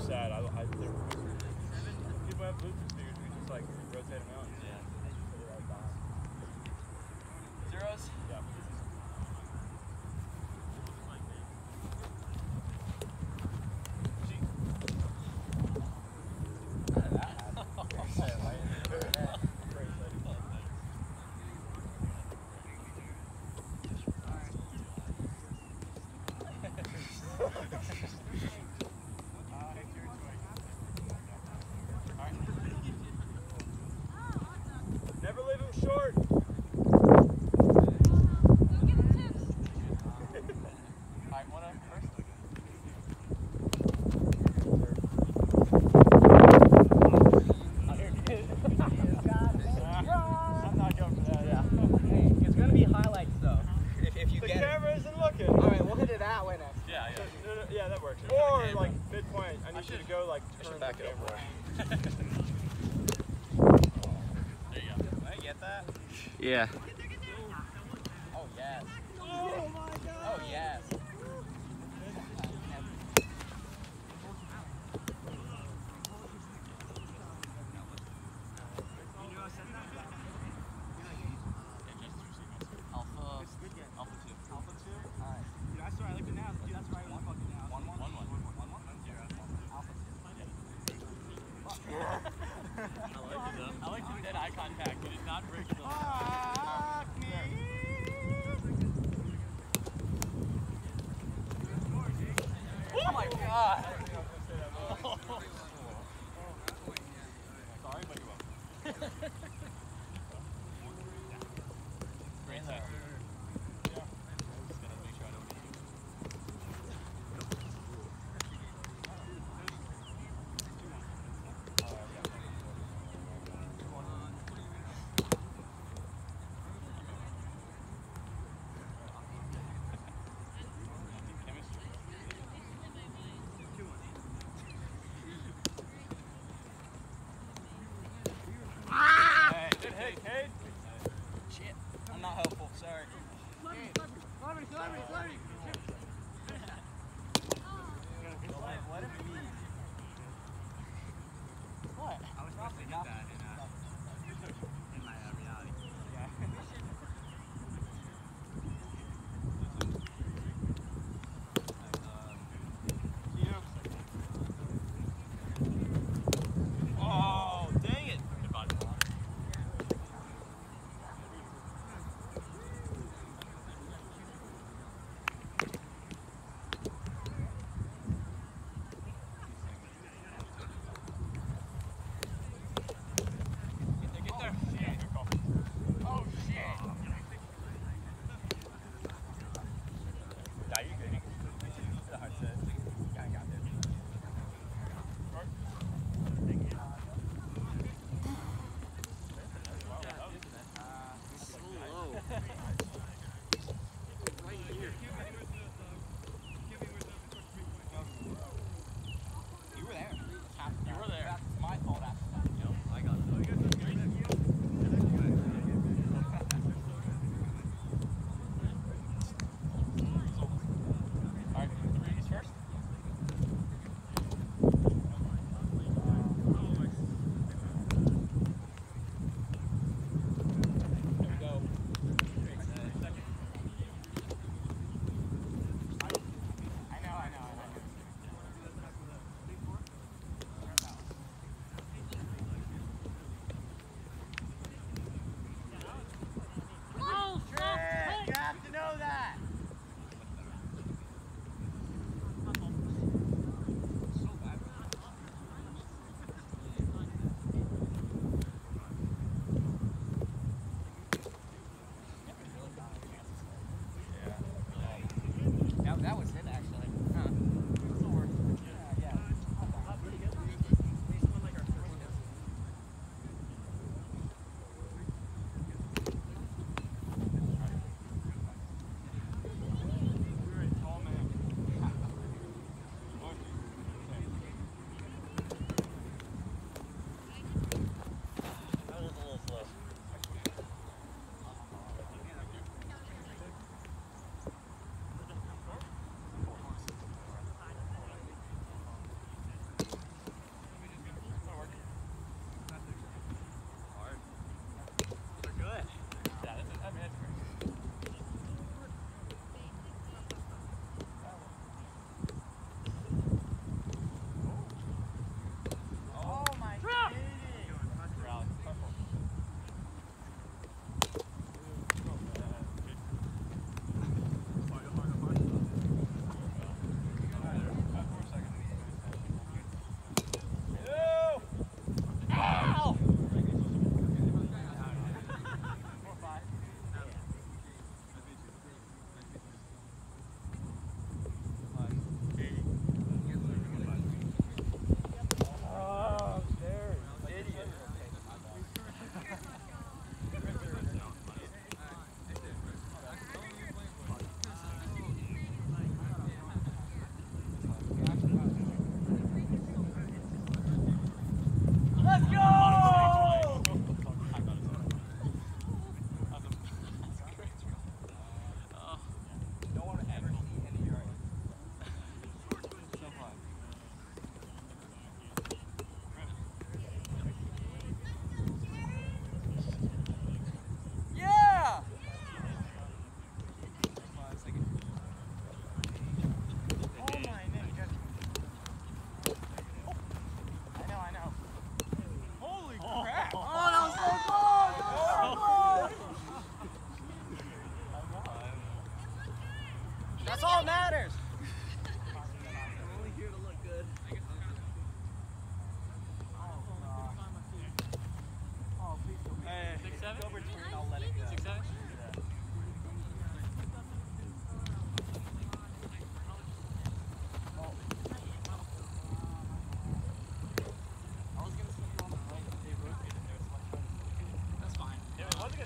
sad. People have Bluetooth speakers. We just like rotate them out. Yeah. Zeros? Yeah. Never leave him short. Alright, one up first. I'm not going for that. Yeah. Hey, it's gonna be highlights though. If you The get camera it. isn't looking. Alright, we'll hit it that way next. Yeah, yeah, that works. Or like midpoint. I need you to go like turn back the it camera. There you go. Can I get that? Yeah. Oh yes. Oh my god. Oh yes. I like doing that eye contact. It is not original. Fuck me. Oh my god. Sorry, but you're welcome. Great set. Yeah. I'm just gonna make sure I don't get you. Hey, Cade. Shit. I'm not helpful, sorry. Let it be. What? I was supposed to get that in my reality. Yeah. Oh, dang it.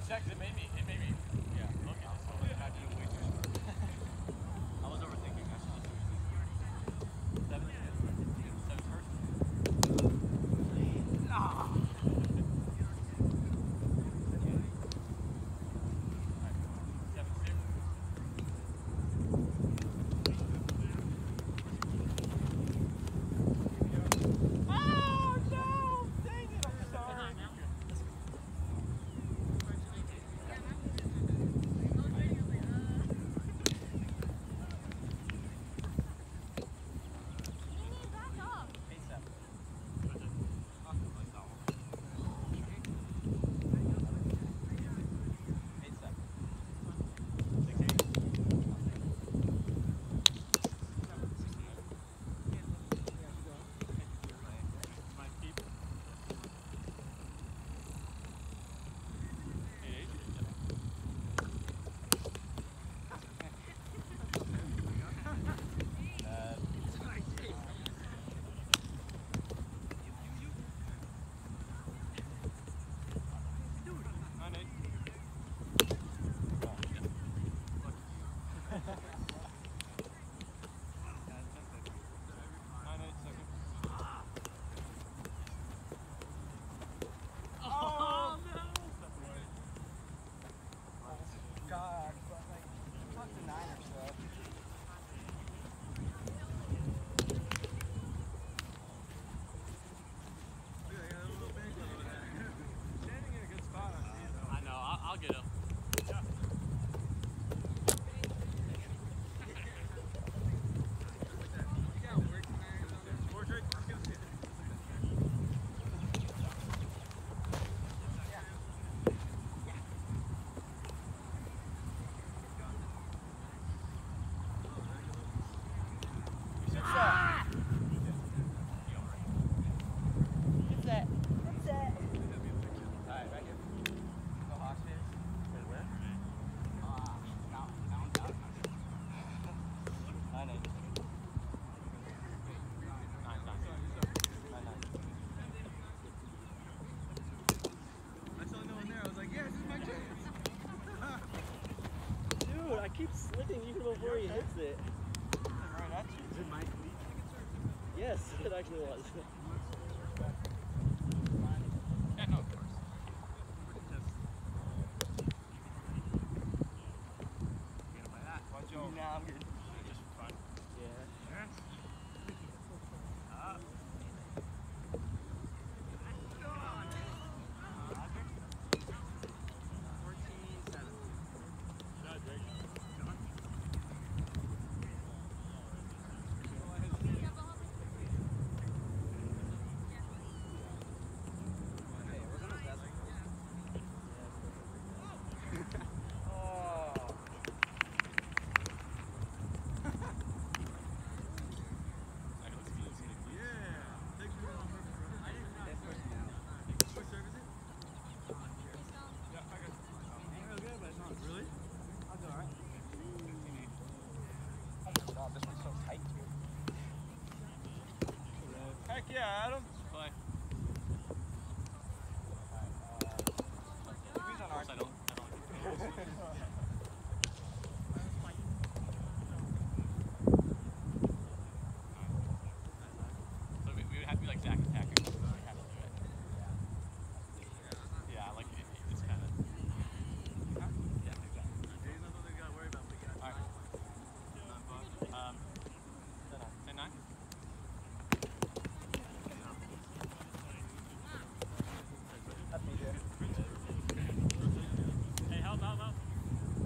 checked. It made me. Yeah. Look at this one. I did it way too smart. I was overthinking. I should just do it. 7 first. Ah. 7-6. I'll get him. I keep slipping even before he hits it. Right at you. Is it my cleat? Yes, it actually was. Yeah, no, of course. Watch out. Nah, I'm good. Just for fun. Yeah. Heck yeah, Adam. Play. Who's on our I don't. So we would have to be like Zach and Packer. We would have to do it. Yeah, like it's kind of. Yeah, exactly. All right. 10-9. That's me, Jeff. Hey, help.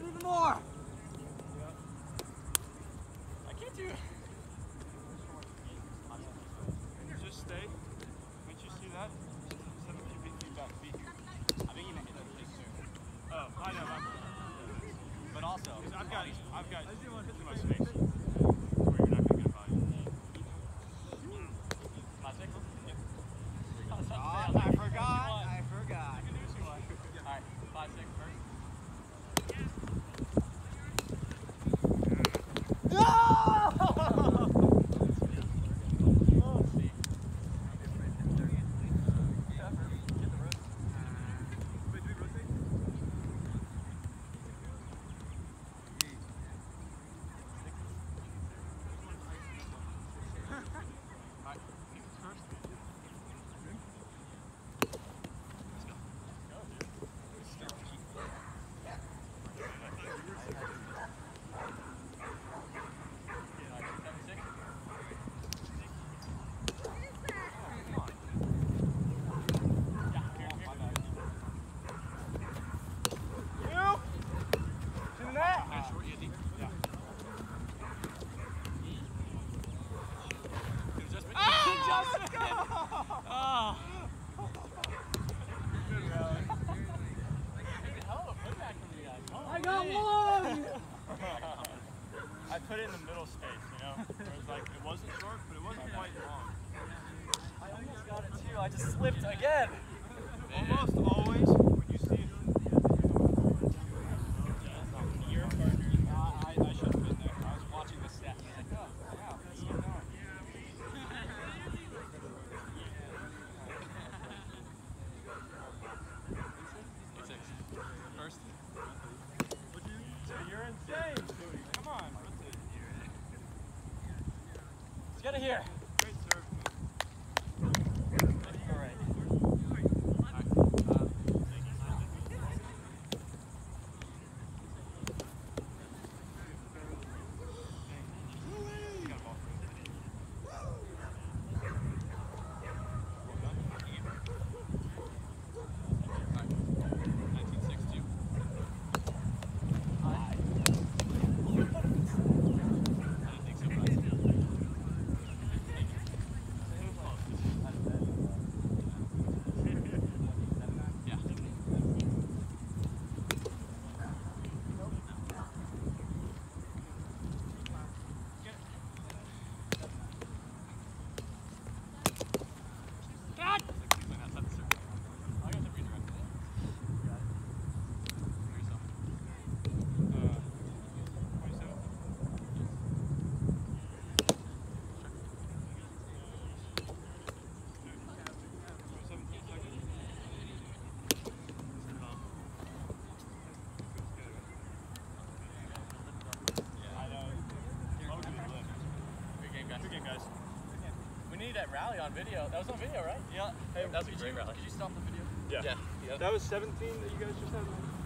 it even more. I can't do it. Just stay. Once you see that, 17 feet back. Be here. I think you meant it soon. Oh, I know. But also, I've got too much space. Where you're not gonna get a body. 5, 6? Yep. I forgot. You can do what you want. Alright, 5, 6 first. I put it in the middle space, you know? It was like, it wasn't short, but it wasn't quite long. I almost got it too. I just slipped again. Almost always, when you see it. Your partner. I should have been there. I was watching the set. I was like, oh, wow, that's so long. 6. First. You're insane, Stewie. Come on. Let's get it here. Great serve. All right. That rally on video. That was on video, right? Yeah. Hey, that was a great rally. Did you stop the video? Yeah. That was 17 that you guys just had?